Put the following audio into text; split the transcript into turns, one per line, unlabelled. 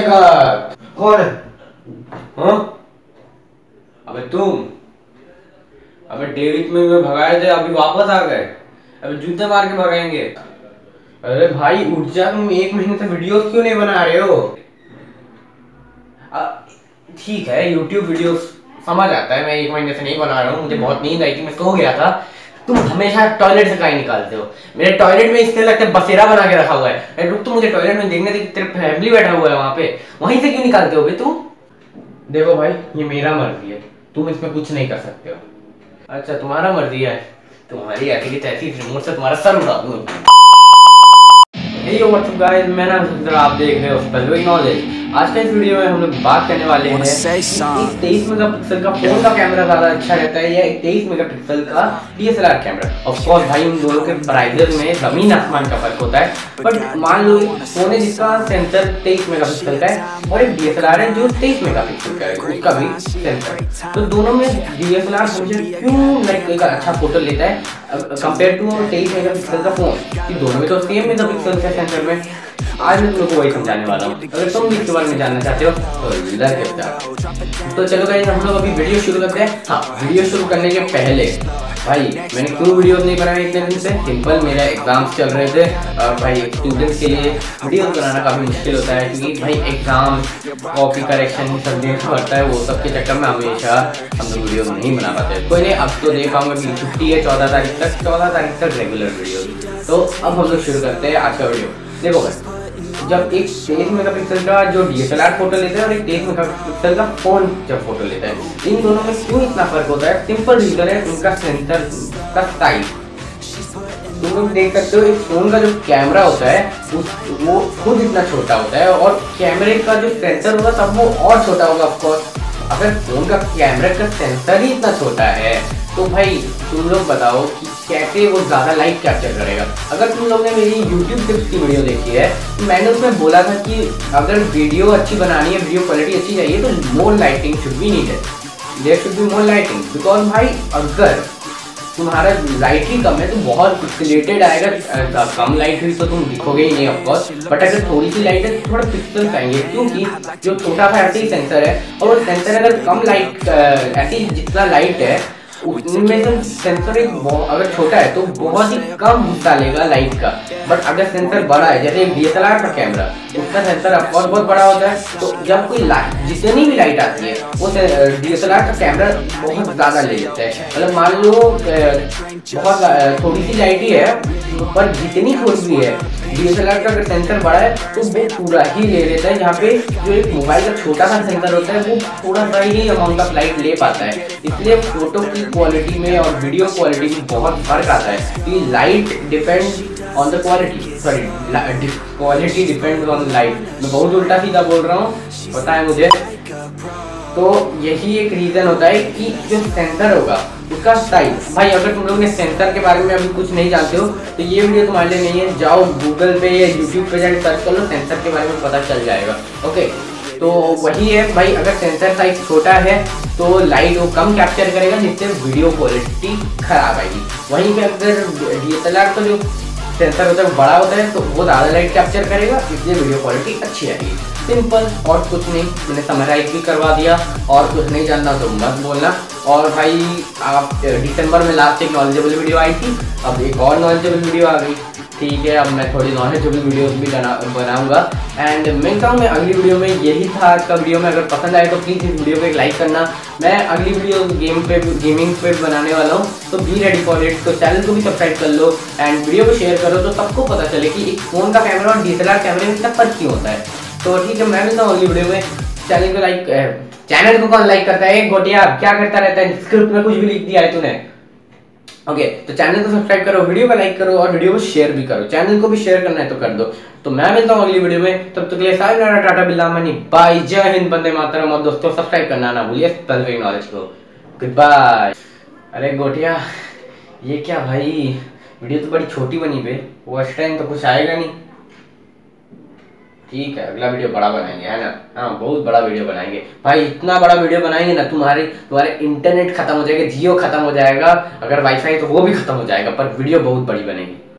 का। कौन है? हाँ? अबे तुम, अबे डेविड में भगाए थे, अभी वापस आ गए। अबे जूते मार के भगाएंगे। अरे भाई उठ जा, तुम 1 महीने से वीडियोस क्यों नहीं बना रहे हो? ठीक है, यूट्यूब वीडियोस समझ आता है, मैं 1 महीने से नहीं बना रहा हूँ, मुझे बहुत नींद आई थी, मैं सो गया था। तुम हमेशा टॉयलेट से काहे निकालते हो? मेरे टॉयलेट में इससे लगता है बसेरा बना के रखा हुआ है। रुक, तो मुझे टॉयलेट में देखने दे, तेरे फैमिली बैठा हुआ है वहां पे, वहीं से क्यों निकालते हो बे तुम? देखो भाई, ये मेरा मर्जी है, तुम इसमें कुछ नहीं कर सकते हो। अच्छा तुम्हारा मर्जी है, तुम्हारी ऐसी की तैसी रिमोट से तुम्हारा सर उड़ा दूं। हे यो व्हाट्सअप गाइस, मैं नाम सुंदर, आप देख रहे हो स्पेलिंग नॉलेज। आज के इस वीडियो में हम लोग बात करने वाले हैं कि 23 मेगापिक्सल का फोन का कैमरा ज्यादा अच्छा रहता है या 23 मेगापिक्सल का DSLR कैमरा। ऑफ कोर्स भाई उन दोनों के प्राइसेस में जमीन आसमान का फर्क होता है, बट मान लो एक फोन है जिसका सेंसर 23 मेगापिक्सल का है और एक DSLR है जो 23 मेगापिक्सल का है, उसका भी सेंसर। तो दोनों में DSLR हमेशा क्यों लाइक एक अच्छा फोटो लेता है कंपेयर टू 23 मेगापिक्सल का फोन, कि दोनों में तो सेम मेगापिक्सल का सेंसर में। आज मैं तुम लोग को वही समझाने वाला हूँ। अगर तुम भी इसके बारे में जानना चाहते हो तो चलो गाइस, हम लोग अभी वीडियो शुरू करते हैं। हाँ, वीडियो शुरू करने के पहले भाई मैंने क्यों वीडियो नहीं बनाया इतने दिन से? सिंपल, मेरे एग्जाम्स चल रहे थे और भाई स्टूडेंट्स के लिए वीडियो बनाना काफ़ी मुश्किल होता है, क्योंकि भाई एग्जाम, कॉपी करेक्शन सब देखना पड़ता है, वो सब के चक्कर में हमेशा हम लोग वीडियो नहीं बना पाते। कोई नहीं, अब तो देख पाऊंगा कि छुट्टी है 14 तारीख तक, 14 तारीख तक रेगुलर वीडियो। तो अब हम लोग शुरू करते हैं आज का वीडियो। देखो भाई, जब एक 23 मेगापिक्सल का जो DSLR फोटो लेता है और एक 23 मेगापिक्सल का फोन जब फोटो लेता है, इन दोनों में क्यों इतना फर्क होता है? सिंपल रीजन है उनका सेंसर का साइज। तुम लोग देख सकते हो, एक फोन का जो कैमरा होता है वो खुद इतना छोटा होता है और कैमरे का जो सेंसर होगा तब वो और छोटा होगा। ऑफकोर्स अगर फोन का कैमरे का सेंसर ही इतना छोटा है तो भाई तुम लोग बताओ कि कैसे वो ज़्यादा लाइट कैप्चर करेगा। अगर तुम लोग ने मेरी YouTube टिप्स की वीडियो देखी है तो मैंने उसमें बोला था कि अगर वीडियो अच्छी बनानी है, वीडियो क्वालिटी अच्छी चाहिए तो more lighting should be needed, there should be more lighting. Because भाई अगर तुम्हारा लाइट ही कम है तो बहुत पिक्सेलेटेड आएगा। कम लाइट हुई तो तुम दिखोगे ही नहीं ऑफकोर्स, बट अगर थोड़ी सी लाइट है तो थोड़ा पिक्सेल्स आएंगे, क्योंकि जो छोटा सा ऐसे ही सेंसर है और वो सेंसर अगर कम लाइट ऐसी जितना लाइट है उनमें से सेंसर अगर छोटा है तो बहुत ही कम हिस्सा लेगा लाइट का। बट अगर सेंसर बड़ा है, जैसे एक DSLR का कैमरा, उसका सेंसर ऑफकोर्स बहुत बड़ा होता है, तो जब कोई जितनी भी लाइट आती है वो DSLR का कैमरा बहुत ज़्यादा ले लेता है। मतलब मान लो बहुत थोड़ी सी लाइट ही है, पर जितनी थोड़ी भी है DSLR का अगर सेंसर बड़ा है तो वो पूरा ही ले लेता है, जहाँ पे जो एक मोबाइल का छोटा सा सेंसर होता है वो थोड़ा सा ही अमाउंट ऑफ लाइट ले पाता है। इसलिए फोटो की क्वालिटी में और वीडियो क्वालिटी में बहुत फर्क आता है कि light depend on the quality, sorry quality depend on light. मैं बहुत उल्टा सीधा बोल रहा हूँ, पता है मुझे। तो यही एक रीज़न होता है कि जो सेंसर होगा उसका साइज। भाई अगर तुम लोग ने सेंसर के बारे में अभी कुछ नहीं जानते हो तो ये वीडियो तुम्हारे लिए नहीं है, जाओ गूगल पे या यूट्यूब पे जाकर सर्च कर लो, सेंसर के बारे में पता चल जाएगा। ओके, तो वही है भाई, अगर सेंसर साइज छोटा है तो लाइट वो कम कैप्चर करेगा जिससे वीडियो क्वालिटी खराब आएगी। वहीं पे अगर DSLR का जो सेंसर होता है बड़ा होता है तो वो ज़्यादा लाइट कैप्चर करेगा, इसलिए वीडियो क्वालिटी अच्छी आएगी। सिंपल, और कुछ नहीं, मैंने समराइज भी करवा दिया। और कुछ नहीं जानना तो मत बोलना। और भाई आप दिसंबर में लास्ट एक नॉलेजेबल वीडियो आई थी, अब एक और नॉलेजेबल वीडियो आ गई। ठीक है, अब मैं थोड़ी नॉलेजेबल वीडियोस भी बनाऊंगा एंड मिलता हूँ मैं अगली वीडियो में। यही था आज का वीडियो में, अगर पसंद आए तो प्लीज़ इस वीडियो को एक लाइक करना। मैं अगली वीडियो गेमिंग पे बनाने वाला हूँ, तो बी रेडी फॉर इट। तो चैनल को भी सब्सक्राइब कर लो एंड वीडियो को शेयर करो तो सबको पता चले कि एक फ़ोन का कैमरा और DSLR कैमरे में इतना फर्क क्यों होता है। तो ठीक है, मैं मिलता हूँ अगली वीडियो में। चैनल को लाइक, चैनल को कौन लाइक करता है? गोटिया क्या करता रहता है, स्क्रिप्ट में कुछ भी लिख दिया है तूने। ओके, तो चैनल को सब्सक्राइब करो, वीडियो को लाइक करो और वीडियो को शेयर भी करो। चैनल को भी शेयर करना है तो कर दो। तो मैं मिलता हूँ अगली वीडियो में, तब तक के लिए सारा टाटा बिल्ला मनी बाय, जय हिंद, वंदे मातरम। और दोस्तों सब्सक्राइब करना ना भूलिए स्पेलिंग नॉलेज को। Good bye. अरे गोटिया ये क्या भाई, वीडियो तो बड़ी छोटी बनी बे, फर्स्ट टाइम तो कुछ आएगा नहीं। ठीक है, अगला वीडियो बड़ा बनाएंगे, है ना? हाँ, बहुत बड़ा वीडियो बनाएंगे भाई। इतना बड़ा वीडियो बनाएंगे ना तुम्हारे इंटरनेट खत्म हो जाएगा, जियो खत्म हो जाएगा, अगर वाईफाई तो वो भी खत्म हो जाएगा, पर वीडियो बहुत बड़ी बनेगी।